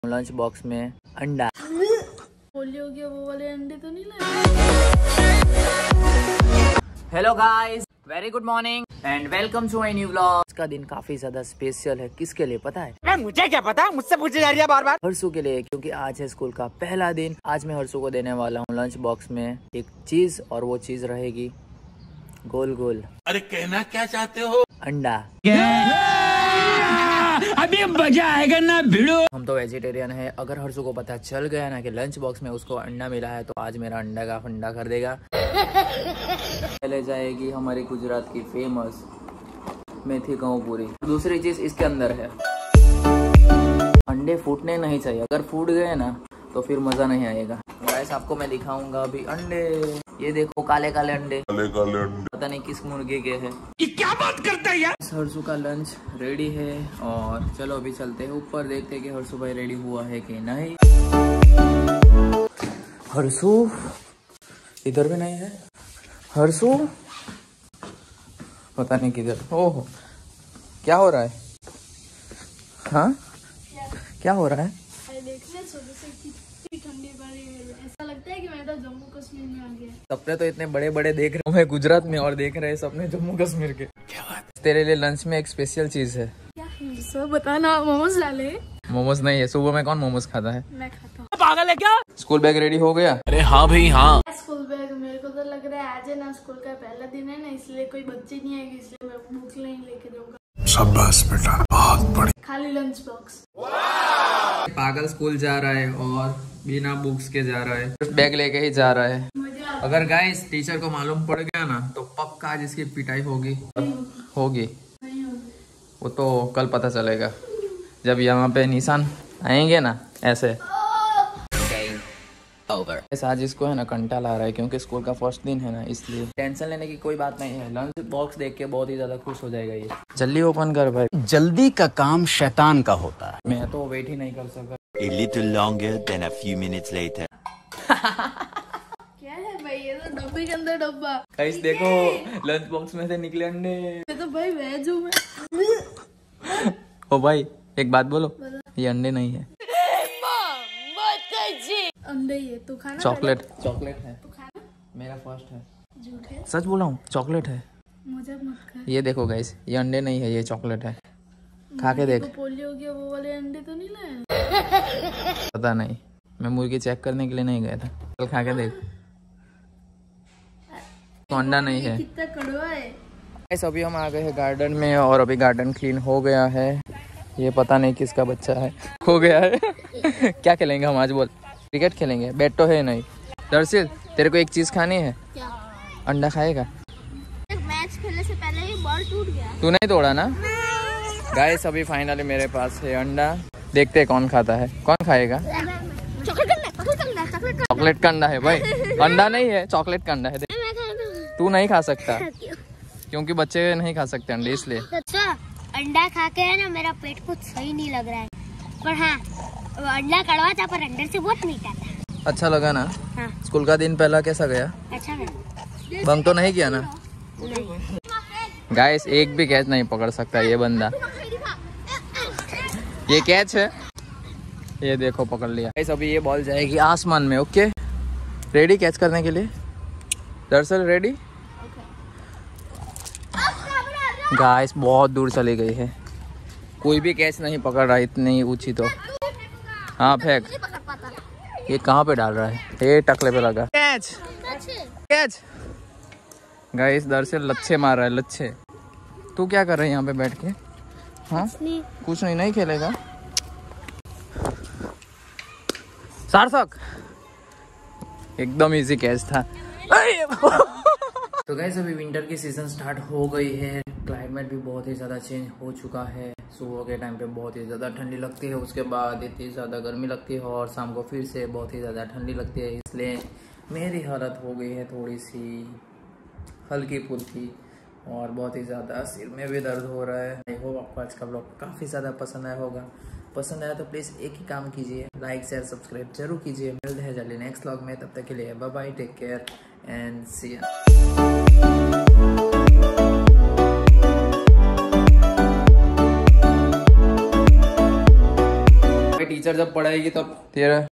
Lunch box में अंडा। Polio के वो वाले अंडे तो नहीं लाए? Hello guys, very good morning and welcome to my new vlog. आज का दिन काफी ज्यादा स्पेशल है। किसके लिए पता है? मुझे क्या पता, मुझसे पूछे जा रही है बार बार। हर्षु के लिए, क्योंकि आज है स्कूल का पहला दिन। आज मैं हर्षु को देने वाला हूँ लंच बॉक्स में एक चीज, और वो चीज रहेगी गोल गोल। अरे कहना क्या चाहते हो? अंडा। अभी मजा आएगा ना भिड़ो। हम तो वेजिटेरियन है। अगर हर्षु को पता चल गया ना कि लंच बॉक्स में उसको अंडा मिला है, तो आज मेरा अंडा का फंडा कर देगा। पहले जाएगी हमारी गुजरात की फेमस मेथी गाँव पूरी। दूसरी चीज इसके अंदर है, अंडे फूटने नहीं चाहिए। अगर फूट गए ना तो फिर मजा नहीं आएगा। गाइस, आपको मैं दिखाऊंगा अभी अंडे। ये देखो काले काले अंडे, पता नहीं किस मुर्गे के हैं। ये क्या बात करता है यार। हर्षु का लंच रेडी है और चलो अभी चलते हैं ऊपर, देखते हैं कि हर्षु भाई रेडी हुआ है कि नहीं। हर्षु इधर भी नहीं है। हर्षु पता नहीं किधर। ओह, क्या हो रहा है? हाँ, क्या हो रहा है? देखने सुबह से कितनी ठंडी पड़ी है। ऐसा लगता है कि मैं तो जम्मू कश्मीर में आ गया। सपने तो इतने बड़े बड़े देख रहे हैं गुजरात में, और देख रहे हैं सपने जम्मू कश्मीर के। क्या बात। तेरे लिए लंच में एक स्पेशल चीज है। क्या है? सब बताना। मोमोज डाले? मोमोज नहीं है। सुबह में कौन मोमोज खाता है? मैं खाता हूँ। पागल है क्या? स्कूल बैग रेडी हो गया? अरे हाँ भाई हाँ। स्कूल बैग मेरे को तो लग रहा है आज है ना स्कूल का पहला दिन है ना, इसलिए कोई बच्चे नहीं आएगी, इसलिए मैं बुक नहीं लेके जाऊंगा। शाबाश बेटा, बहुत बढ़िया। खाली लंच बॉक्स। पागल स्कूल जा रहा है और बिना बुक्स के जा रहा है, बैग लेके ही जा रहा है। अगर गाइस टीचर को मालूम पड़ गया ना तो पक्का आज इसकी पिटाई होगी। होगी वो तो कल पता चलेगा जब यहाँ पे निशान आएंगे ना ऐसे। आज इसको है ना कंटाल आ रहा है, क्योंकि स्कूल का फर्स्ट दिन है ना, इसलिए टेंशन लेने की कोई बात नहीं है। लंच बॉक्स देख के बहुत ही ज्यादा खुश हो जाएगा ये। जल्दी ओपन कर भाई। जल्दी का काम शैतान का होता है। मैं तो वेट ही नहीं कर सकता। A little longer than a few minutes later. क्या है भाई? ये तो डब्बे के अंदर डब्बा। गाइस देखो, लंच बॉक्स में से निकले अंडे। मैं तो भाई वेज हूँ मैं। ओ भाई एक बात बोलो, ये अंडे नहीं है, अंडे। ये तू खाना? चॉकलेट। चॉकलेट है। तू खाना? मेरा फर्स्ट है। झूठ है। सच बोला हूँ, चॉकलेट है। मजाक मत कर। ये देखो गाइस, ये अंडे नहीं है, ये चॉकलेट है। खा के देख। पोलियो के वो वाले अंडे तो नहीं लाए? पता नहीं, मैं मुर्गी चेक करने के लिए नहीं गया था। कल खा के देख, तो अंडा नहीं है। कितना कड़वा है। गाइस अभी हम आ गए हैं गार्डन में, और अभी गार्डन क्लीन हो गया है। ये पता नहीं किसका बच्चा है, हो गया है। क्या खेलेंगे हम आज? बोल। क्रिकेट खेलेंगे। बैट तो है नहीं। दरअसल तेरे को एक चीज खानी है। क्या? अंडा खाएगा? मैच खेलने से पहले ही बॉल टूट गया। तू नहीं तोड़ा ना? गाइस अभी फाइनली मेरे पास है अंडा। देखते हैं कौन खाता है। कौन खाएगा? चॉकलेट का अंडा है भाई। अंडा नहीं है, चॉकलेट का अंडा है। तू नहीं खा सकता, क्योंकि बच्चे नहीं खा सकते अंडे, इसलिए। अच्छा, अंडा खा के है ना मेरा पेट कुछ सही नहीं लग रहा है, पर हाँ अंडा कड़वा था पर अंदर से बहुत मीठा था। अच्छा लगा ना? हाँ। स्कूल का दिन पहला कैसा गया? अच्छा लगा। बंक तो नहीं किया ना? नहीं। गाइस एक भी कैच नहीं पकड़ सकता ये बंदा। ये कैच है, ये देखो पकड़ लिया। गाइस अभी ये बॉल जाएगी आसमान में। ओके, रेडी कैच करने के लिए? दरअसल रेडी। गाइस बहुत दूर चली गई है, कोई भी कैच नहीं पकड़ रहा, इतनी ऊंची तो। हाँ फेंक। ये कहाँ पे डाल रहा है? ये टकले पे लगा। Catch catch. गाइस दरअसल लच्छे मार रहा है, लच्छे। तू क्या कर रहा है यहाँ पे बैठ के? हाँ कुछ नहीं, नहीं खेलेगा? सार्थक एकदम इजी कैच था। तो गाइस अभी विंटर की सीजन स्टार्ट हो गई है। क्लाइमेट भी बहुत ही ज़्यादा चेंज हो चुका है। सुबह के टाइम पे बहुत ही ज़्यादा ठंडी लगती है, उसके बाद इतनी ज़्यादा गर्मी लगती है, और शाम को फिर से बहुत ही ज़्यादा ठंडी लगती है। इसलिए मेरी हालत हो गई है थोड़ी सी हल्की फुल्की, और बहुत ही ज़्यादा सिर में भी दर्द हो रहा है। आई होप आपको आज का ब्लॉग काफ़ी ज़्यादा पसंद आया होगा। पसंद आया तो प्लीज़ एक ही काम कीजिए, लाइक शेयर सब्सक्राइब जरूर कीजिए। मिलते हैं जल्दी नेक्स्ट व्लॉग में, तब तक के लिए bye bye, take care and see you. Teacher जब पढ़ाएगी तब तेरा